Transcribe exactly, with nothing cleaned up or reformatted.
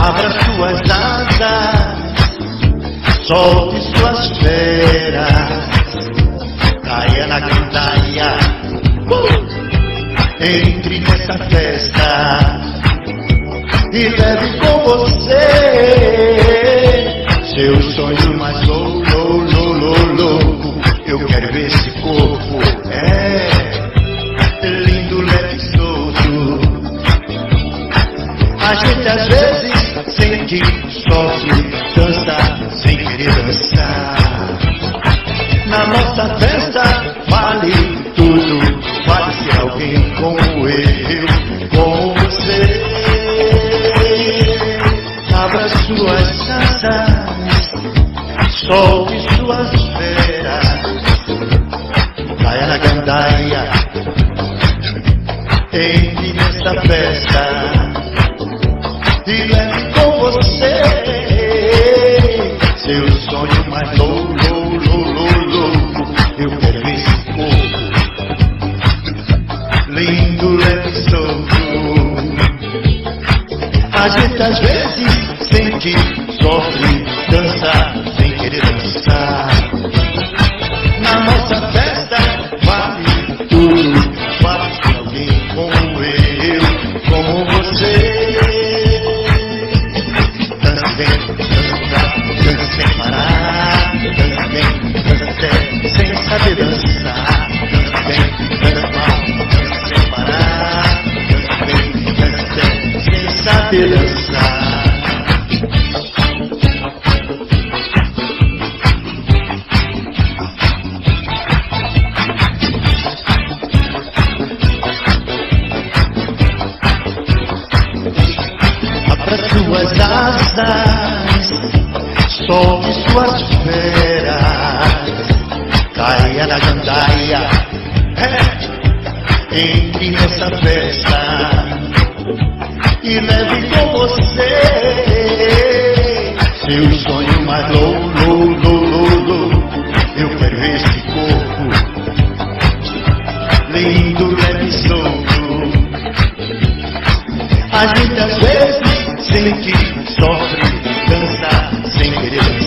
Abra suas asas, solte suas feras, caia na gandaia, uh! Entre nessa festa e leve com você seu sonho mais louco, louco, louco. Eu quero ver esse corpo, é lindo, leve e solto. A gente às vezes sente, sofre, dança sem querer dançar. Na nossa festa vale tudo, vale ser alguém como eu, como você. Abra suas asas, solte suas feras, caia na gandaia, entre nessa festa e leve com você seu sonho mais louco, louco, louco. Eu quero ver esse corpo lindo, leve e solto. A gente às vezes sente, sofre, dança sem querer dançar. Na nossa festa vale tudo, vale ser alguém como eu, como você. Dança bem, dança, dança sem parar. Dança bem, dança sem saber dançar. Dança bem, dança mal, dança sem parar. Dança bem, dança sem saber dançar. Suas asas, solte suas feras, caia na gandaia, é, entre nessa festa e leve com você seu sonho mais louco, louco, louco. Eu quero ver esse corpo lindo, leve e solto. A gente às vezes sente, sofre, dança sem querer